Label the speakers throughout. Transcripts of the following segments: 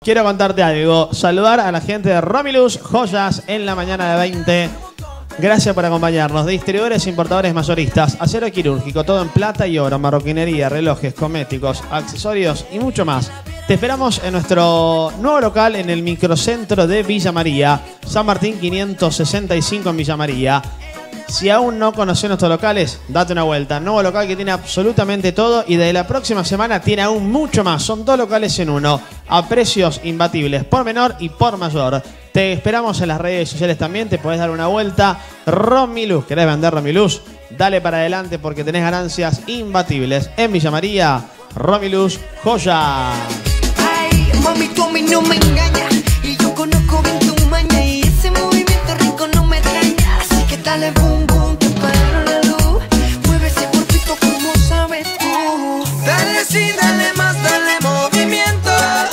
Speaker 1: quiero contarte algo. Saludar a la gente de Romiluz Joyas en la mañana de 20. Gracias por acompañarnos. Distribuidores, importadores, mayoristas, acero quirúrgico, todo en plata y oro, marroquinería, relojes, cosméticos, accesorios y mucho más. Te esperamos en nuestro nuevo local en el microcentro de Villa María, San Martín 565 en Villa María. Si aún no conoces nuestros locales, date una vuelta. Nuevo local que tiene absolutamente todo y de la próxima semana tiene aún mucho más. Son 2 locales en uno, a precios imbatibles, por menor y por mayor. Te esperamos en las redes sociales también, te podés dar una vuelta. Romiluz, ¿querés vender Romiluz? Dale para adelante porque tenés ganancias imbatibles. En Villa María, Romiluz Joya.
Speaker 2: Ay, mami, tú a mí no me engañas y yo conozco bien tu maña y ese movimiento rico no me extraña. Así que dale boom boom, te paro la luz. Mueve ese cuerpito como sabes tú. Dale sí, dale más, dale movimiento.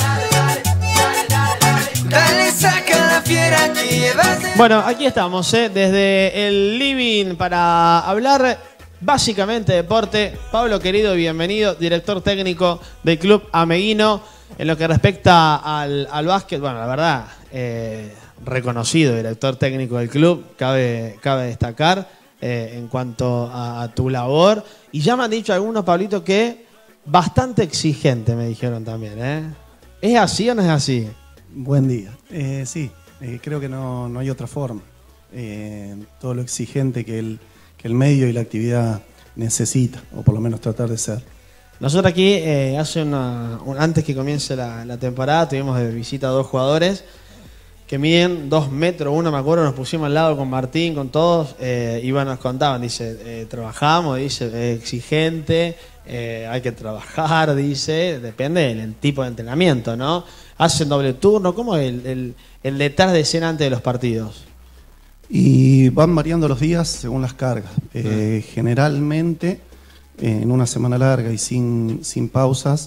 Speaker 2: Dale, saca la fiera que llevas.
Speaker 1: Bueno, aquí estamos, desde el living para hablar básicamente de deporte. Pablo querido, bienvenido, director técnico del Club Ameguino. En lo que respecta al básquet, bueno, la verdad, reconocido director técnico del club, cabe destacar en cuanto a tu labor. Y ya me han dicho algunos, Pablito, que bastante exigente, me dijeron también. ¿Es así o no es así?
Speaker 3: Buen día. Sí, creo que no hay otra forma. Todo lo exigente que el medio y la actividad necesita, o por lo menos tratar de ser.
Speaker 1: Nosotros aquí, antes que comience la temporada, tuvimos de visita a 2 jugadores que miden 2 metros, uno me acuerdo, nos pusimos al lado con Martín, con todos, y bueno, nos contaban, dice, trabajamos, dice, exigente, hay que trabajar, dice, depende del tipo de entrenamiento, ¿no? Hacen doble turno, ¿cómo es el detrás de escena antes de los partidos?
Speaker 3: Y van variando los días según las cargas. Generalmente, en una semana larga y sin pausas,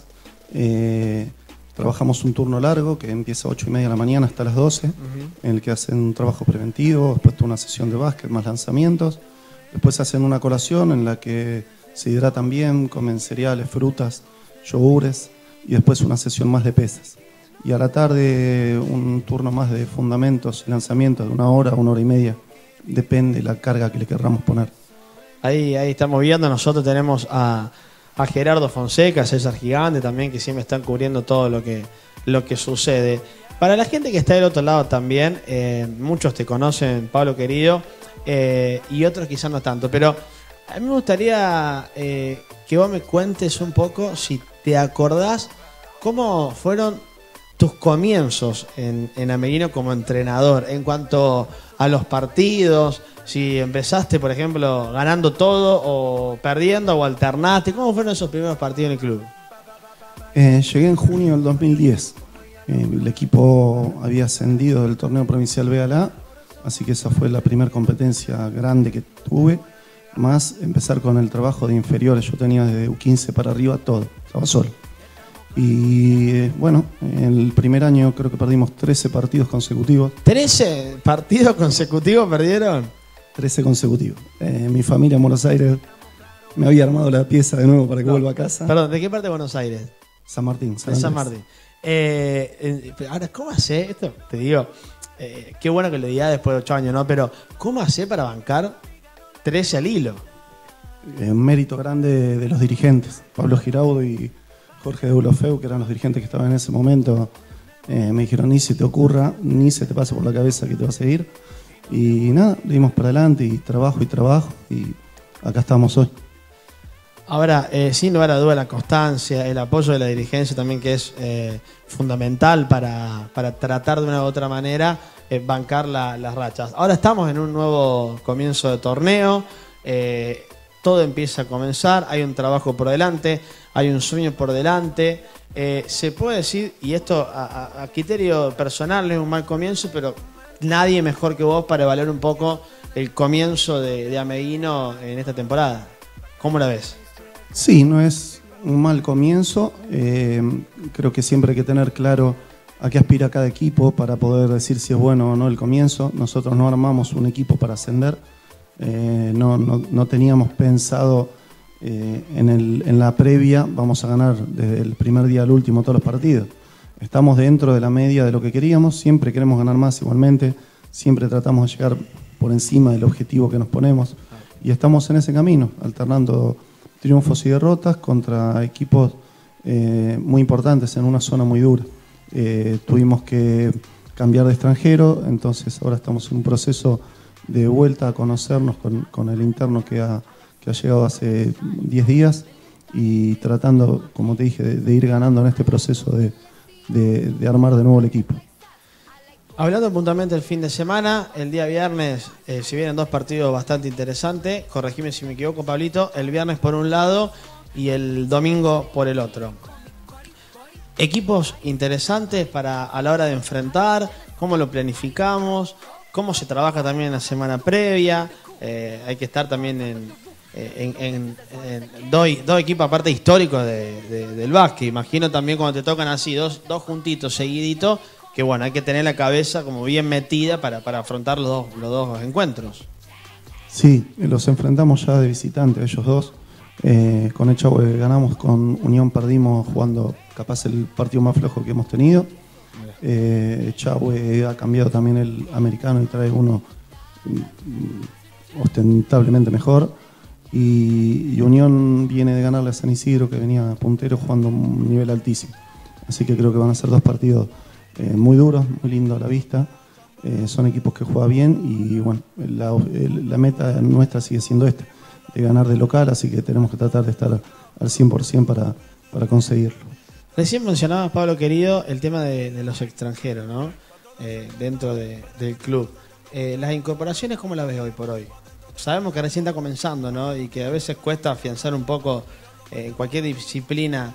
Speaker 3: trabajamos un turno largo que empieza a 8:30 de la mañana hasta las 12, en el que hacen un trabajo preventivo, después una sesión de básquet más lanzamientos, después hacen una colación en la que se hidratan bien, comen cereales, frutas, yogures, y después una sesión más de pesas. Y a la tarde un turno más de fundamentos y lanzamientos de 1 hora, 1 hora y media, depende de la carga que le querramos poner.
Speaker 1: Ahí estamos viendo, nosotros tenemos a Gerardo Fonseca, César Gigante también, que siempre están cubriendo todo lo que sucede. Para la gente que está del otro lado también, muchos te conocen, Pablo querido, y otros quizás no tanto, pero a mí me gustaría que vos me cuentes un poco, si te acordás, cómo fueron tus comienzos en Ameguino como entrenador, en cuanto a los partidos. Si empezaste, por ejemplo, ganando todo o perdiendo o alternaste, ¿cómo fueron esos primeros partidos en el club?
Speaker 3: Llegué en junio del 2010. El equipo había ascendido del torneo provincial B a la A, así que esa fue la primera competencia grande que tuve, más empezar con el trabajo de inferiores. Yo tenía desde U15 para arriba todo, estaba solo. Y bueno, el primer año creo que perdimos 13 partidos consecutivos.
Speaker 1: ¿13 partidos consecutivos perdieron?
Speaker 3: 13 consecutivos. Mi familia en Buenos Aires me había armado la pieza de nuevo para que vuelva a casa.
Speaker 1: Perdón, ¿de qué parte de Buenos Aires?
Speaker 3: San Martín.
Speaker 1: De San Martín. Ahora, ¿cómo hace esto? Te digo, qué bueno que lo diga después de 8 años, ¿no? Pero, ¿cómo hace para bancar 13 al hilo?
Speaker 3: Un mérito grande de los dirigentes. Pablo Giraudo y Jorge de Ulofeu, que eran los dirigentes que estaban en ese momento, me dijeron, ni se te ocurra, ni se te pase por la cabeza que te vas a ir. Y nada, le dimos para adelante y trabajo, y acá estamos hoy.
Speaker 1: Ahora, sin lugar a duda, la constancia, el apoyo de la dirigencia también, que es fundamental para tratar de una u otra manera bancar las rachas. Ahora estamos en un nuevo comienzo de torneo, todo empieza a comenzar, hay un trabajo por delante, hay un sueño por delante. Se puede decir, y esto a criterio personal no es un mal comienzo, pero nadie mejor que vos para evaluar un poco el comienzo de Ameguino en esta temporada. ¿Cómo la ves?
Speaker 3: Sí, no es un mal comienzo. Creo que siempre hay que tener claro a qué aspira cada equipo para poder decir si es bueno o no el comienzo. Nosotros no armamos un equipo para ascender. No teníamos pensado en la previa vamos a ganar desde el primer día al último todos los partidos. estamos dentro de la media de lo que queríamos, siempre queremos ganar más igualmente, siempre tratamos de llegar por encima del objetivo que nos ponemos y estamos en ese camino, alternando triunfos y derrotas contra equipos muy importantes en una zona muy dura. Tuvimos que cambiar de extranjero, entonces ahora estamos en un proceso de vuelta a conocernos con el interno que ha llegado hace 10 días y tratando, como te dije, de ir ganando en este proceso de armar de nuevo el equipo.
Speaker 1: Hablando puntualmente del fin de semana, el día viernes, si vienen dos partidos bastante interesantes, corregime si me equivoco, Pablito, el viernes por un lado y el domingo por el otro. Equipos interesantes a la hora de enfrentar, cómo lo planificamos, cómo se trabaja también en la semana previa, hay que estar también en dos equipos aparte históricos del básquet. Imagino también cuando te tocan así dos juntitos seguiditos, que bueno, hay que tener la cabeza como bien metida para afrontar los dos encuentros.
Speaker 3: Sí, los enfrentamos ya de visitante, ellos dos. Con Echagüe ganamos, con Unión perdimos jugando capaz el partido más flojo que hemos tenido. Echagüe ha cambiado también el americano y trae uno ostentablemente mejor. Y Unión viene de ganarle a San Isidro, que venía puntero jugando a un nivel altísimo. Así que creo que van a ser dos partidos muy duros, muy lindos a la vista. Son equipos que juegan bien y bueno, la meta nuestra sigue siendo esta, de ganar de local, así que tenemos que tratar de estar al 100% para conseguirlo.
Speaker 1: Recién mencionabas, Pablo querido, el tema de los extranjeros, ¿no? Dentro del club. Las incorporaciones, ¿cómo las ves hoy por hoy? Sabemos que recién está comenzando, ¿no? Y que a veces cuesta afianzar un poco en cualquier disciplina,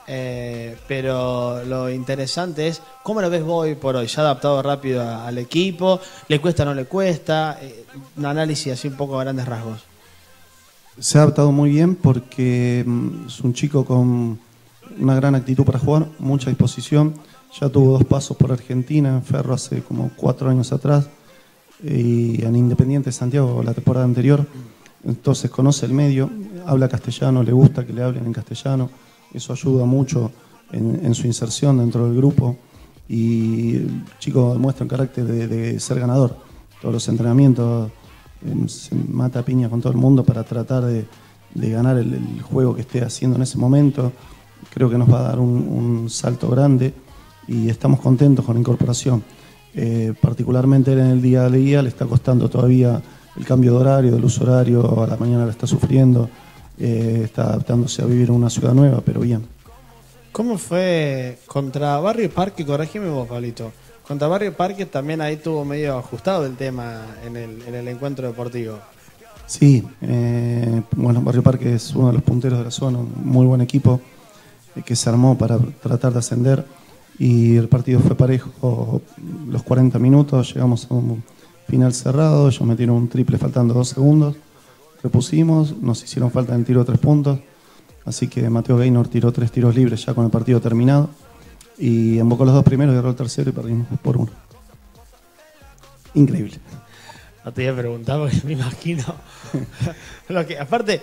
Speaker 1: pero lo interesante es cómo lo ves vos hoy por hoy. ¿Ya adaptado rápido al equipo? ¿Le cuesta o no le cuesta? Un análisis así un poco a grandes rasgos.
Speaker 3: Se ha adaptado muy bien porque es un chico con una gran actitud para jugar, mucha disposición. Ya tuvo 2 pasos por Argentina, en Ferro hace como 4 años atrás, y en Independiente de Santiago la temporada anterior. Entonces conoce el medio, habla castellano, le gusta que le hablen en castellano. Eso ayuda mucho en su inserción dentro del grupo. Y el chico demuestra un carácter de ser ganador. Todos los entrenamientos se mata a piña con todo el mundo para tratar de ganar el juego que esté haciendo en ese momento. Creo que nos va a dar un salto grande y estamos contentos con la incorporación. Particularmente en el día a día le está costando todavía el cambio de horario, del uso horario, a la mañana la está sufriendo, está adaptándose a vivir en una ciudad nueva, pero bien.
Speaker 1: ¿Cómo fue contra Barrio Parque? Corregime vos, Pablito. Contra Barrio Parque también ahí tuvo medio ajustado el tema en el encuentro deportivo.
Speaker 3: Sí, bueno, Barrio Parque es uno de los punteros de la zona, un muy buen equipo que se armó para tratar de ascender y el partido fue parejo los 40 minutos, llegamos a un final cerrado, ellos metieron un triple faltando 2 segundos, repusimos, nos hicieron falta en el tiro de 3 puntos, así que Mateo Gaynor tiró 3 tiros libres ya con el partido terminado y embocó los 2 primeros y agarró el tercero y perdimos por 1. Increíble.
Speaker 1: No te iba a preguntar porque me imagino lo que, aparte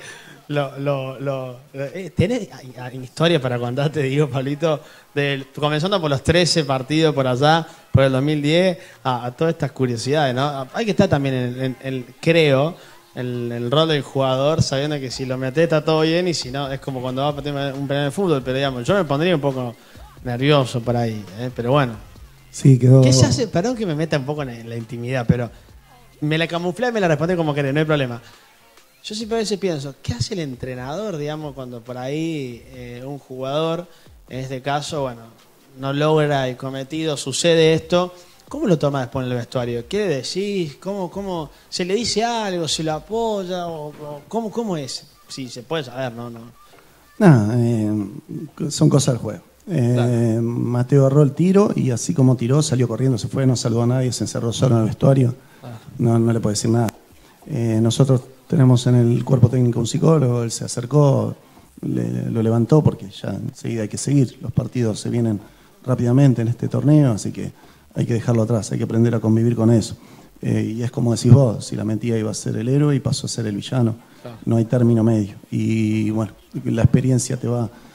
Speaker 1: ¿tenés historia para contar, te digo, Pablito, comenzando por los 13 partidos por allá, por el 2010, a todas estas curiosidades, ¿no? Hay que estar también creo, el rol del jugador, sabiendo que si lo metés está todo bien y si no, es como cuando vas a meter un penal de fútbol, pero digamos, yo me pondría un poco nervioso por ahí, pero bueno.
Speaker 3: Sí, quedó...
Speaker 1: ¿Qué se hace? Perdón que me meta un poco en la intimidad, pero me la camuflé y me la responde como querés, no hay problema. Yo siempre a veces pienso, ¿qué hace el entrenador, digamos, cuando por ahí un jugador, en este caso, bueno, no logra el cometido, sucede esto? ¿Cómo lo toma después en el vestuario? ¿Qué le decís? ¿Cómo se le dice algo? ¿Se lo apoya? ¿Cómo es? Sí, se puede saber, ¿no?
Speaker 3: Nada, son cosas del juego.
Speaker 1: Claro.
Speaker 3: Mateo agarró el tiro y así como tiró, salió corriendo, se fue, no saludó a nadie, se encerró solo en el vestuario. No le puede decir nada. Nosotros tenemos en el cuerpo técnico un psicólogo, él se acercó, lo levantó porque ya enseguida hay que seguir. Los partidos se vienen rápidamente en este torneo, así que hay que dejarlo atrás, hay que aprender a convivir con eso. Y es como decís vos, si la mentira iba a ser el héroe y pasó a ser el villano. No hay término medio. Y bueno, la experiencia te va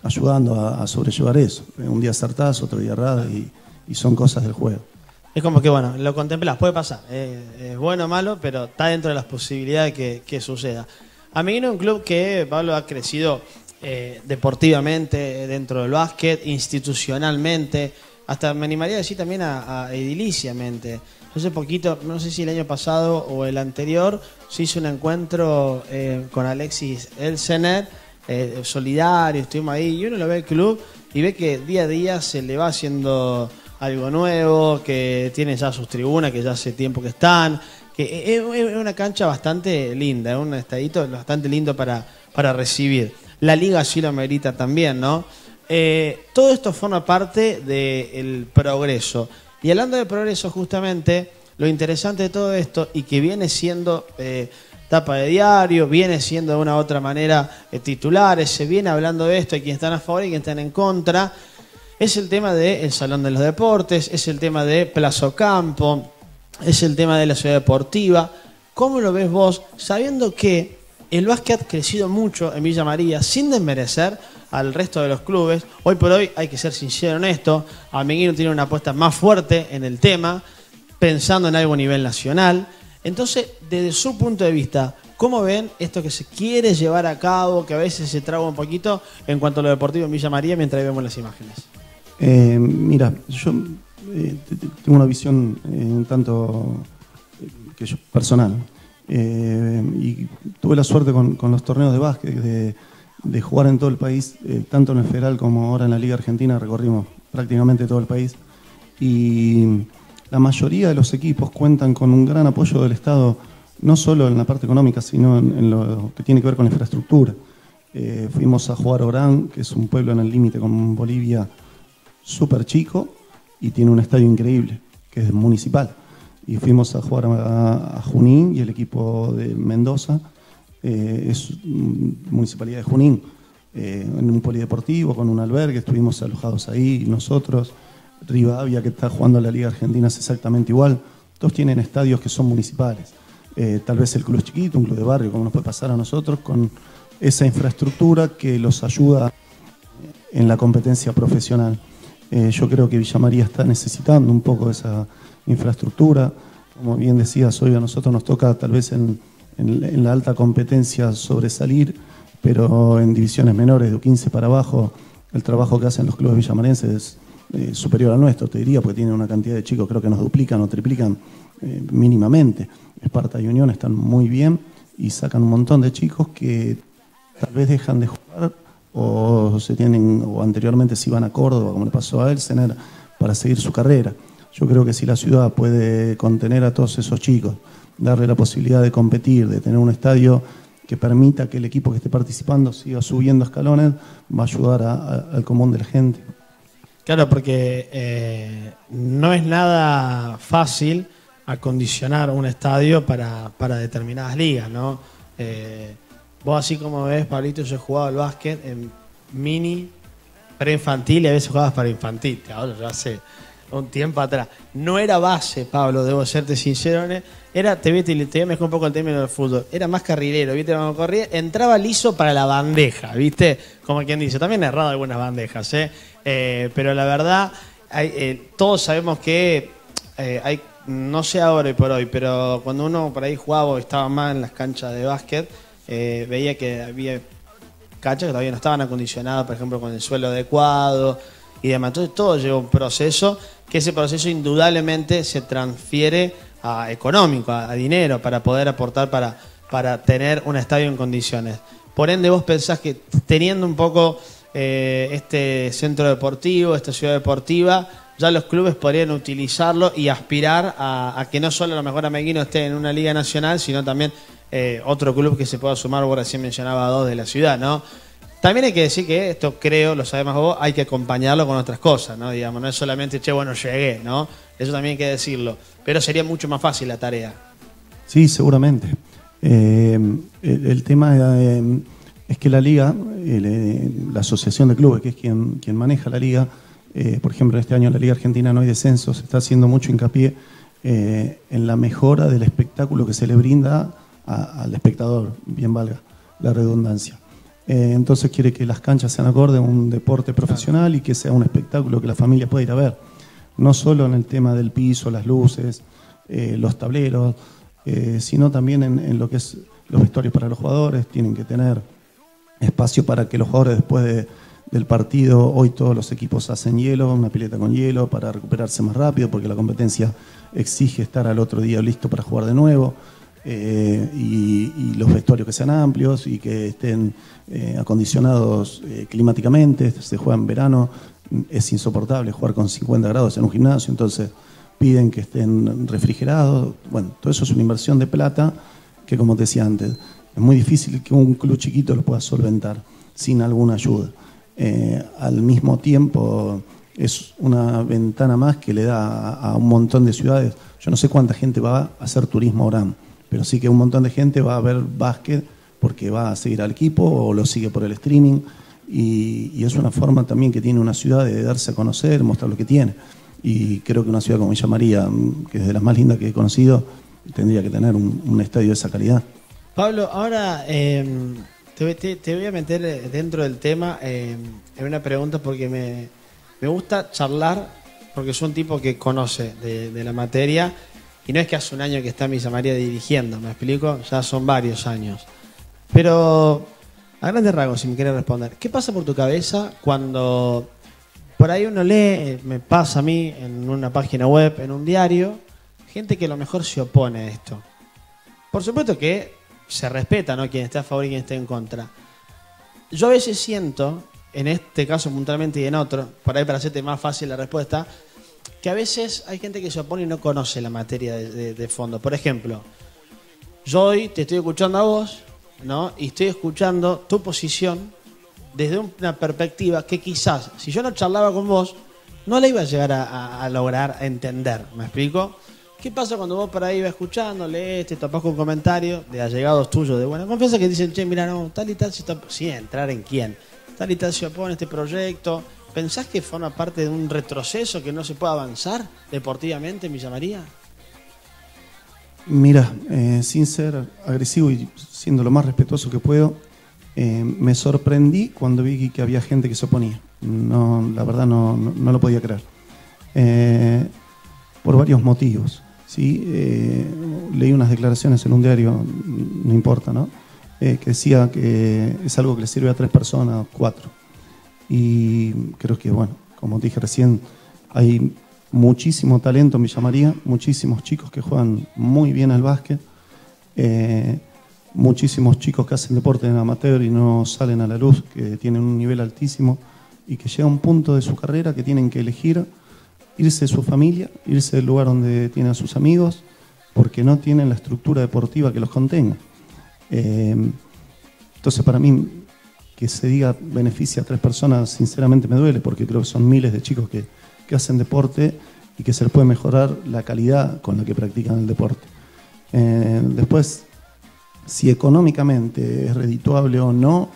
Speaker 3: ayudando a sobrellevar eso. Un día acertás, otro día errás y son cosas del juego.
Speaker 1: Es como que, bueno, lo contemplás, puede pasar. Es bueno o malo, pero está dentro de las posibilidades que suceda. Ameguino es un club que, Pablo, ha crecido deportivamente dentro del básquet, institucionalmente, hasta me animaría a decir también a ediliciamente. Hace poquito, no sé si el año pasado o el anterior, se hizo un encuentro con Alexis Elsener, solidario, estuvimos ahí, y uno lo ve el club y ve que día a día se le va haciendo algo nuevo, que tiene ya sus tribunas, que ya hace tiempo que están, que es una cancha bastante linda, es un estadito bastante lindo para recibir. La liga sí lo merita también, ¿no? Todo esto forma parte del progreso. Y hablando de progreso, justamente, lo interesante de todo esto, y que viene siendo tapa de diario, viene siendo de una u otra manera titulares, se viene hablando de esto, hay quienes están a favor y quienes están en contra, es el tema del Salón de los Deportes, es el tema de Plaza Ocampo, es el tema de la ciudad deportiva. ¿Cómo lo ves vos, sabiendo que el básquet ha crecido mucho en Villa María, sin desmerecer al resto de los clubes? Hoy por hoy, hay que ser sincero en esto, Ameguino tiene una apuesta más fuerte en el tema, pensando en algo a nivel nacional. Entonces, desde su punto de vista, ¿cómo ven esto que se quiere llevar a cabo, que a veces se traba un poquito en cuanto a lo deportivo en Villa María, mientras vemos las imágenes?
Speaker 3: Mira, yo tengo una visión un tanto personal. Y tuve la suerte con los torneos de básquet de jugar en todo el país, tanto en el federal como ahora en la Liga Argentina. Recorrimos prácticamente todo el país y la mayoría de los equipos cuentan con un gran apoyo del Estado, no solo en la parte económica, sino en lo que tiene que ver con la infraestructura. Fuimos a jugar a Orán, que es un pueblo en el límite con Bolivia, súper chico, y tiene un estadio increíble, que es municipal. Y fuimos a jugar a Junín, y el equipo de Mendoza es Municipalidad de Junín, en un polideportivo con un albergue, estuvimos alojados ahí nosotros. Rivadavia, que está jugando a la Liga Argentina, es exactamente igual. Todos tienen estadios que son municipales. Tal vez el club es chiquito, un club de barrio, como nos puede pasar a nosotros, con esa infraestructura que los ayuda en la competencia profesional. Yo creo que Villa María está necesitando un poco de esa infraestructura. Como bien decías, hoy a nosotros nos toca tal vez en la alta competencia sobresalir, pero en divisiones menores de 15 para abajo, el trabajo que hacen los clubes villamarenses es superior al nuestro, te diría, porque tienen una cantidad de chicos, creo que nos duplican o triplican mínimamente. Esparta y Unión están muy bien y sacan un montón de chicos que tal vez dejan de jugar o anteriormente se iban a Córdoba, como le pasó a Elsener, para seguir su carrera. Yo creo que si la ciudad puede contener a todos esos chicos, darle la posibilidad de competir, de tener un estadio que permita que el equipo que esté participando siga subiendo escalones, va a ayudar al común de la gente.
Speaker 1: Claro, porque no es nada fácil acondicionar un estadio para determinadas ligas, ¿no? Vos, así como ves, Pablito, yo he jugado al básquet en mini, preinfantil, y a veces jugabas para infantil. Ahora ya hace un tiempo atrás. No era base, Pablo, debo serte sincero. Te voy a mezclar un poco el término del fútbol. Era más carrilero, ¿viste? Cuando corría, entraba liso para la bandeja, ¿viste? Como quien dice. También he errado algunas bandejas, pero la verdad, todos sabemos que hay, no sé ahora y por hoy, pero cuando uno por ahí jugaba o estaba más en las canchas de básquet, veía que había canchas que todavía no estaban acondicionadas, por ejemplo, con el suelo adecuado y demás. Entonces todo lleva un proceso, que ese proceso indudablemente se transfiere a económico, a dinero, para poder aportar para tener un estadio en condiciones. Por ende, vos pensás que teniendo un poco este centro deportivo, esta ciudad deportiva, ya los clubes podrían utilizarlo y aspirar a que no solo a lo mejor Ameguino esté en una liga nacional, sino también otro club que se pueda sumar. Vos recién mencionaba dos de la ciudad, ¿no? También hay que decir que esto, creo, lo sabemos vos, hay que acompañarlo con otras cosas, ¿no? Digamos, no es solamente, bueno, llegué, ¿no? Eso también hay que decirlo. Pero sería mucho más fácil la tarea.
Speaker 3: Sí, seguramente. El tema es que la liga, la asociación de clubes, que es quien maneja la liga, por ejemplo, este año en la Liga Argentina no hay descensos, se está haciendo mucho hincapié en la mejora del espectáculo que se le brinda al espectador, bien valga la redundancia. Entonces quiere que las canchas sean acorde a un deporte profesional y que sea un espectáculo que la familia pueda ir a ver. No solo en el tema del piso, las luces, los tableros, sino también en lo que es los vestuarios para los jugadores. Tienen que tener espacio para que los jugadores después del partido, hoy todos los equipos hacen hielo, una pileta con hielo para recuperarse más rápido porque la competencia exige estar al otro día listo para jugar de nuevo. Y los vestuarios que sean amplios y que estén acondicionados climáticamente. Se juega en verano, es insoportable jugar con 50 grados en un gimnasio, entonces piden que estén refrigerados. Bueno, todo eso es una inversión de plata que, como te decía antes, es muy difícil que un club chiquito lo pueda solventar sin alguna ayuda. Al mismo tiempo es una ventana más que le da a un montón de ciudades. Yo no sé cuánta gente va a hacer turismo a Orán, pero sí que un montón de gente va a ver básquet porque va a seguir al equipo o lo sigue por el streaming, y es una forma también que tiene una ciudad de darse a conocer, mostrar lo que tiene. Y creo que una ciudad como Villa María, que es de las más lindas que he conocido, tendría que tener un estadio de esa calidad.
Speaker 1: Pablo, ahora te voy a meter dentro del tema en una pregunta porque me gusta charlar, porque soy un tipo que conoce de la materia. Y no es que hace un año que está Villa María dirigiendo, ¿me explico? Ya son varios años. Pero, a grandes rasgos, si me quieres responder, ¿qué pasa por tu cabeza cuando por ahí uno lee, me pasa a mí, en una página web, en un diario, gente que a lo mejor se opone a esto? Por supuesto que se respeta, ¿no?, quien está a favor y quien está en contra. Yo a veces siento, en este caso puntualmente y en otro, por ahí para hacerte más fácil la respuesta, que a veces hay gente que se opone y no conoce la materia de fondo. Por ejemplo, yo hoy te estoy escuchando a vos, ¿no?, y estoy escuchando tu posición desde una perspectiva que quizás, si yo no charlaba con vos, no la iba a llegar a lograr a entender. ¿Me explico? ¿Qué pasa cuando vos por ahí vas escuchando, lees, te topás con comentarios de allegados tuyos de buena confianza que dicen, che, mira, no, tal y tal se está... Sí, entrar en quién. Tal y tal se opone a este proyecto. ¿Pensás que forma parte de un retroceso, que no se puede avanzar deportivamente en Villa María?
Speaker 3: Mira, sin ser agresivo y siendo lo más respetuoso que puedo, me sorprendí cuando vi que había gente que se oponía. No, la verdad no lo podía creer. Por varios motivos. ¿Sí? Leí unas declaraciones en un diario, no importa, ¿no?, que decía que es algo que le sirve a 3 personas, 4. Y creo que, bueno, como dije recién, hay muchísimo talento en Villa María, muchísimos chicos que juegan muy bien al básquet, muchísimos chicos que hacen deporte en amateur y no salen a la luz, que tienen un nivel altísimo y que llega a un punto de su carrera que tienen que elegir irse de su familia, irse del lugar donde tienen a sus amigos, porque no tienen la estructura deportiva que los contenga. Entonces, para mí, que se diga beneficia a 3 personas, sinceramente me duele, porque creo que son miles de chicos que hacen deporte y que se les puede mejorar la calidad con la que practican el deporte. Después, si económicamente es redituable o no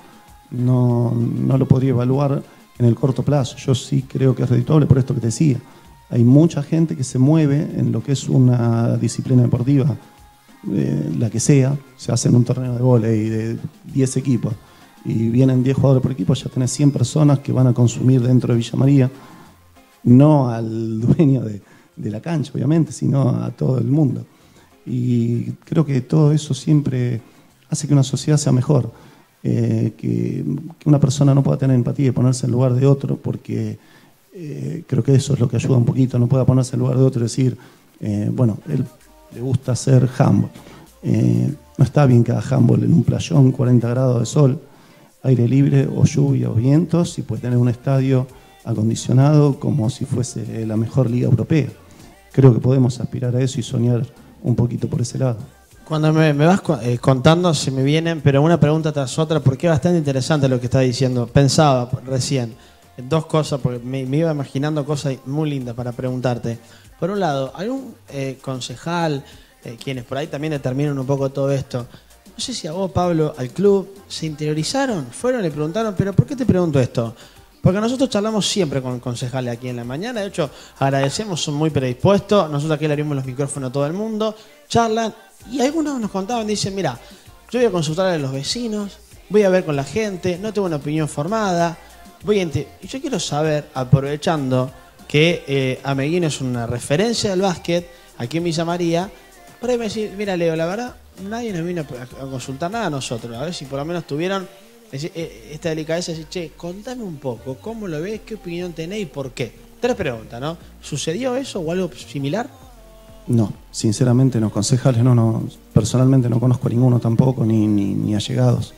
Speaker 3: lo podría evaluar en el corto plazo. Yo sí creo que es redituable por esto que te decía. Hay mucha gente que se mueve en lo que es una disciplina deportiva, la que sea. Se hace en un torneo de vóley de 10 equipos y vienen 10 jugadores por equipo, ya tenés 100 personas que van a consumir dentro de Villa María, no al dueño de la cancha, obviamente, sino a todo el mundo. Y creo que todo eso siempre hace que una sociedad sea mejor, que una persona no pueda tener empatía y ponerse en lugar de otro, porque creo que eso es lo que ayuda un poquito, no pueda ponerse en lugar de otro y decir, bueno, él le gusta hacer handball. No está bien que haga handball en un playón, 40 grados de sol, aire libre o lluvia o vientos, y puede tener un estadio acondicionado como si fuese la mejor liga europea. Creo que podemos aspirar a eso y soñar un poquito por ese lado.
Speaker 1: Cuando me vas contando se me vienen, pero una pregunta tras otra, porque es bastante interesante lo que está diciendo. Pensaba recién en 2 cosas, porque me iba imaginando cosas muy lindas para preguntarte. Por un lado, ¿algún concejal, quienes por ahí también determinan un poco todo esto, no sé si a vos, Pablo, al club, se interiorizaron, fueron y le preguntaron, pero ¿por qué te pregunto esto? Porque nosotros charlamos siempre con concejales aquí en la mañana, de hecho agradecemos, son muy predispuestos, nosotros aquí le abrimos los micrófonos a todo el mundo, charlan, y algunos nos contaban, dicen, mira, yo voy a consultar a los vecinos, voy a ver con la gente, no tengo una opinión formada, y yo quiero saber, aprovechando que Ameguino es una referencia del básquet aquí en Villa María, por ahí me decís, mira Leo, la verdad, nadie nos vino a consultar nada a nosotros, a ver si por lo menos tuvieron esta delicadeza de decir, che, contame un poco, ¿cómo lo ves? ¿Qué opinión tenés y por qué? 3 preguntas, ¿no? ¿Sucedió eso o algo similar?
Speaker 3: No, sinceramente los concejales personalmente no conozco a ninguno tampoco, ni allegados.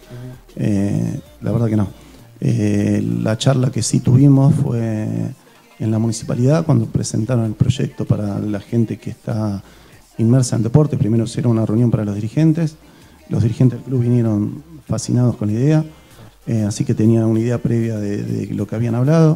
Speaker 3: La verdad que no. La charla que sí tuvimos fue en la municipalidad cuando presentaron el proyecto para la gente que está inmersa en deporte. Primero hicieron una reunión para los dirigentes del club vinieron fascinados con la idea, así que tenían una idea previa de lo que habían hablado,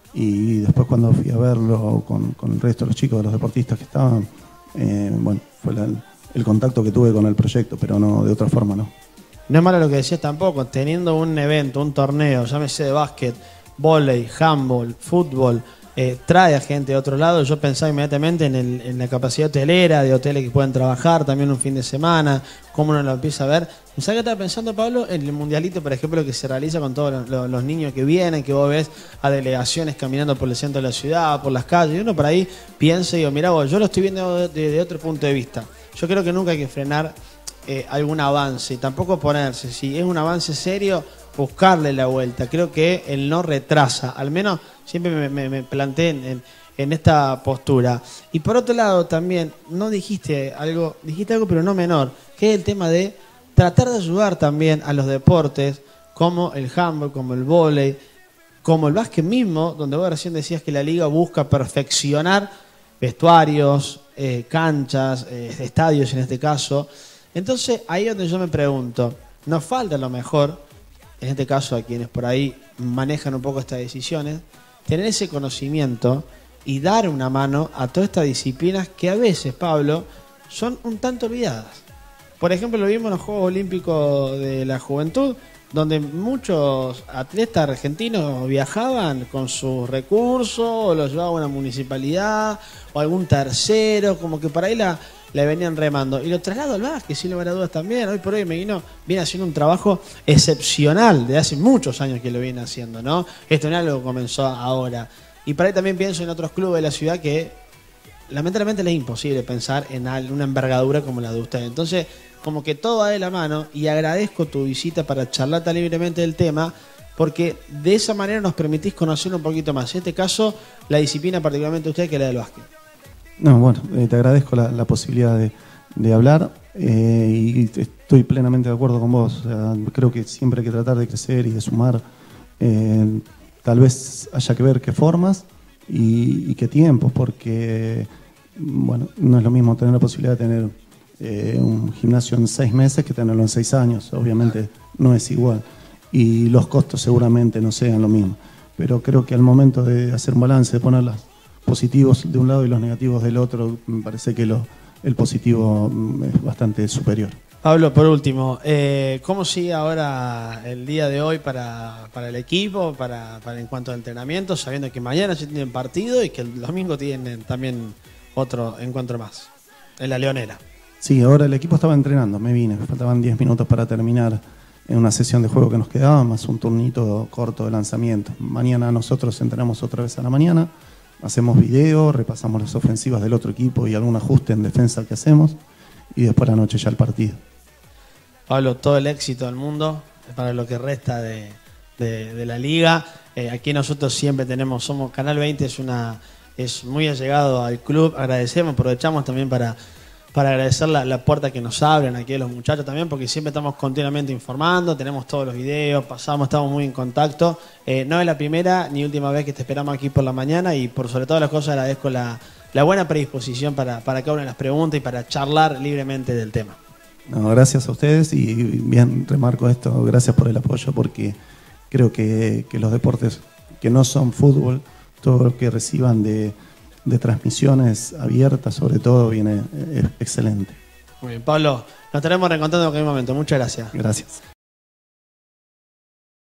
Speaker 3: y después cuando fui a verlo con el resto de los chicos, de los deportistas que estaban, bueno, fue el contacto que tuve con el proyecto, pero no de otra forma no.
Speaker 1: No es malo lo que decías tampoco, teniendo un evento, un torneo, llámese de básquet, vóley, handball, fútbol, trae a gente de otro lado. Yo pensaba inmediatamente en la capacidad hotelera, de hoteles que pueden trabajar también un fin de semana, cómo uno lo empieza a ver. ¿Sabes qué estaba pensando, Pablo? En el mundialito, por ejemplo, que se realiza con todos los niños que vienen, que vos ves a delegaciones caminando por el centro de la ciudad, por las calles, y uno por ahí piensa y digo, mirá vos, yo lo estoy viendo de otro punto de vista. Yo creo que nunca hay que frenar algún avance y tampoco ponerse, si es un avance serio, buscarle la vuelta. Creo que él no retrasa, al menos siempre me planteé en esta postura. Y por otro lado también, dijiste algo pero no menor, que es el tema de tratar de ayudar también a los deportes como el handball, como el vóley, como el básquet mismo, donde vos recién decías que la liga busca perfeccionar vestuarios, canchas, estadios en este caso. Entonces ahí es donde yo me pregunto, nos falta a lo mejor, en este caso a quienes por ahí manejan un poco estas decisiones, tener ese conocimiento y dar una mano a todas estas disciplinas que a veces, Pablo, son un tanto olvidadas. Por ejemplo, lo vimos en los Juegos Olímpicos de la Juventud, donde muchos atletas argentinos viajaban con sus recursos, o los llevaba una municipalidad, o algún tercero, como que por ahí la venían remando. Y lo traslado al básquet, sin lugar a dudas también. Hoy por hoy Ameguino viene haciendo un trabajo excepcional, de hace muchos años que lo viene haciendo, ¿no? Esto no es algo que comenzó ahora. Y por ahí también pienso en otros clubes de la ciudad que lamentablemente les es imposible pensar en una envergadura como la de ustedes. Entonces, como que todo va de la mano, y agradezco tu visita para charlar tan libremente del tema, porque de esa manera nos permitís conocer un poquito más. En este caso, la disciplina particularmente usted, que es la del básquet.
Speaker 3: No, bueno, te agradezco la posibilidad de hablar, y estoy plenamente de acuerdo con vos. O sea, creo que siempre hay que tratar de crecer y de sumar. Tal vez haya que ver qué formas y qué tiempos, porque bueno, no es lo mismo tener la posibilidad de tener un gimnasio en 6 meses que tenerlo en 6 años. Obviamente no es igual, y los costos seguramente no sean lo mismo, pero creo que al momento de hacer un balance, de poner los positivos de un lado y los negativos del otro, me parece que el positivo es bastante superior.
Speaker 1: Pablo, por último, ¿cómo sigue ahora el día de hoy para el equipo, para en cuanto a entrenamiento, sabiendo que mañana ya tienen partido y que el domingo tienen también otro encuentro más en la Leonera?
Speaker 3: Sí, ahora el equipo estaba entrenando, me faltaban 10 minutos para terminar en una sesión de juego que nos quedaba, más un turnito corto de lanzamiento. Mañana nosotros entrenamos otra vez a la mañana, hacemos video, repasamos las ofensivas del otro equipo y algún ajuste en defensa que hacemos, y después la noche ya el partido. Pablo,
Speaker 1: todo el éxito del mundo para lo que resta de la liga. Aquí nosotros siempre somos Canal 20, es muy allegado al club. Agradecemos, aprovechamos también para agradecer la puerta que nos abren aquí a los muchachos también, porque siempre estamos continuamente informando, tenemos todos los videos, estamos muy en contacto. No es la primera ni última vez que te esperamos aquí por la mañana, y por sobre todas las cosas agradezco la buena predisposición para cada una de las preguntas y para charlar libremente del tema.
Speaker 3: No, gracias a ustedes, y bien remarco esto, gracias por el apoyo, porque creo que los deportes que no son fútbol, todo lo que reciban de transmisiones abiertas sobre todo viene excelente.
Speaker 1: Muy bien, Pablo, nos estaremos reencontrando en cualquier momento. Muchas gracias.
Speaker 3: Gracias.